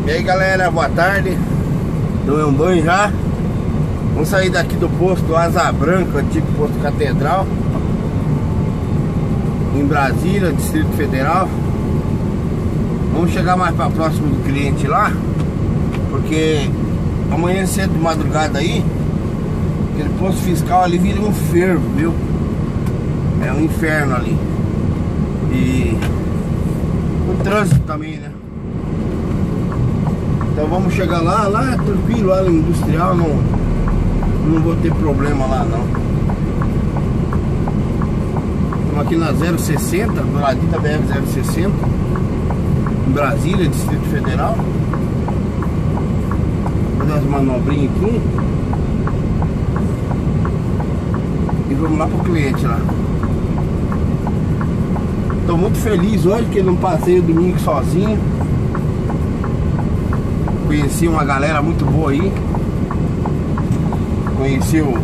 E aí galera, boa tarde. Deu um banho já. Vamos sair daqui do posto Asa Branca, antigo posto Catedral, em Brasília, Distrito Federal. Vamos chegar mais para próximo do cliente lá, porque amanhã cedo de madrugada aí, aquele posto fiscal ali vira um fervo, viu? É um inferno ali. E o trânsito também, né? Então vamos chegar lá é tranquilo, lá no industrial, não vou ter problema lá não. Estamos aqui na 060, do ladinho da BR-060, em Brasília, Distrito Federal. Vou fazer umas manobrinhas aqui e vamos lá pro cliente lá. Estou muito feliz hoje que não passei o domingo sozinho. Conheci uma galera muito boa aí. Conheci o...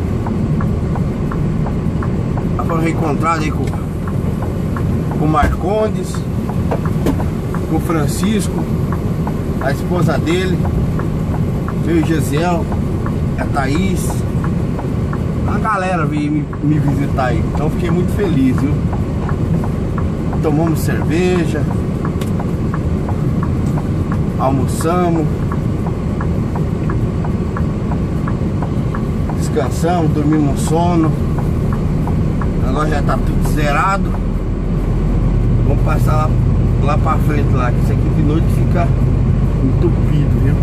Foram reencontrados aí com o Marcondes, com o Francisco, a esposa dele, o Gesiel, a Thaís. A galera veio me visitar aí. Então fiquei muito feliz, viu? Tomamos cerveja, almoçamos, descansamos, dormimos um sono. Agora já tá tudo zerado. Vamos passar lá pra frente lá, que isso aqui de noite fica entupido, viu?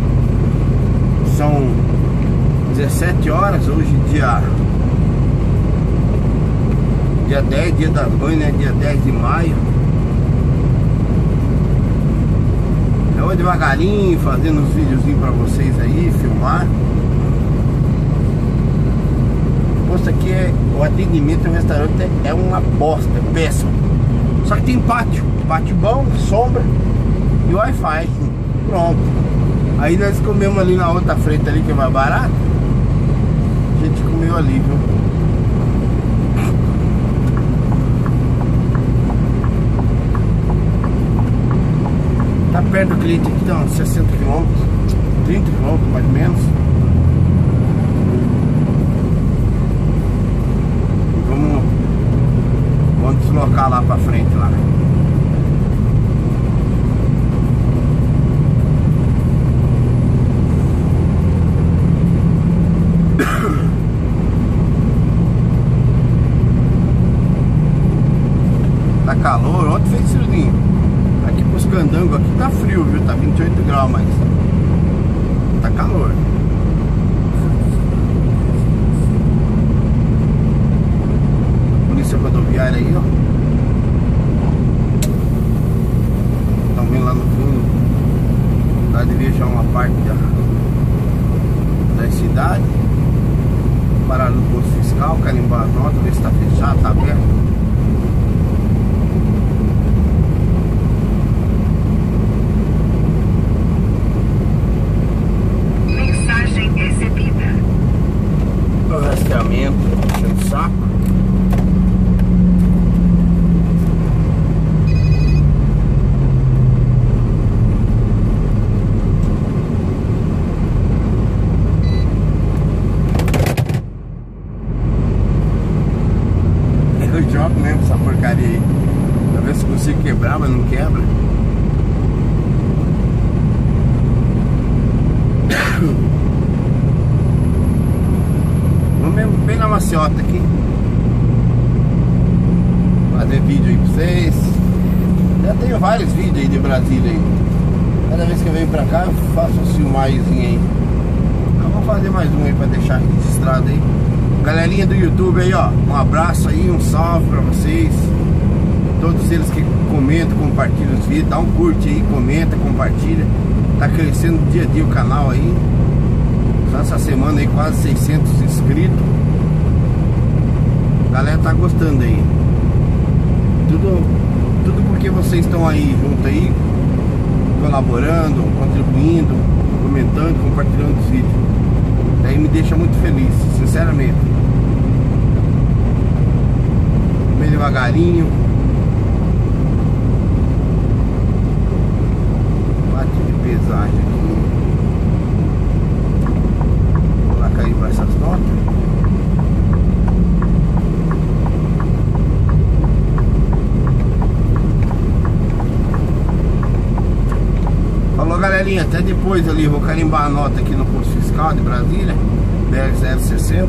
São 17 horas, hoje dia 10, dia das mães, né? Dia 10 de maio. Eu vou devagarinho, fazendo uns videozinhos pra vocês aí, filmar. Posto aqui o atendimento no restaurante é uma bosta, é péssimo. Só que tem pátio bom, sombra e Wi-Fi. Pronto. Aí nós comemos ali na outra frente ali, que é mais barato. A gente comeu ali, viu? Tá perto do cliente aqui, tá uns 60 km, 30 km mais ou menos. Vamos deslocar lá pra frente lá. Tá calor, ontem fez friozinho. Aqui pros candangos aqui tá frio, viu? Tá 28 graus, mas tá calor. Polícia rodoviária aí, ó. Estão vendo lá no fundo. Lá devia já uma parte da cidade. Pararam no posto fiscal, carimbar as notas, ver se tá fechado, tá aberto. Rastreamento, enchendo o saco. Eu jogo mesmo essa porcaria aí, pra ver se consigo quebrar, mas não quebra. Bem na maciota aqui. Fazer vídeo aí pra vocês. Já tenho vários vídeos aí de Brasília aí. Cada vez que eu venho pra cá eu faço um filmagemzinho aí. Então vou fazer mais um aí pra deixar registrado aí. Galerinha do YouTube aí, ó, um abraço aí, um salve pra vocês. Todos eles que comentam, compartilham os vídeos. Dá um curte aí, comenta, compartilha. Tá crescendo dia a dia o canal aí. Só essa semana aí quase 600 inscritos. A galera tá gostando aí. Tudo porque vocês estão aí junto aí, colaborando, contribuindo, comentando, compartilhando os vídeos. Daí me deixa muito feliz, sinceramente. Meio devagarinho. Bate de peso. paisagem aqui. Vou lá cair para essas notas. Falou, galerinha, até depois ali. Vou carimbar a nota aqui no posto fiscal de Brasília, BR-060.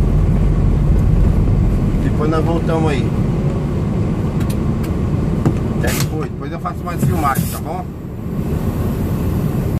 Depois nós voltamos aí. Até depois eu faço mais filmagem, tá bom?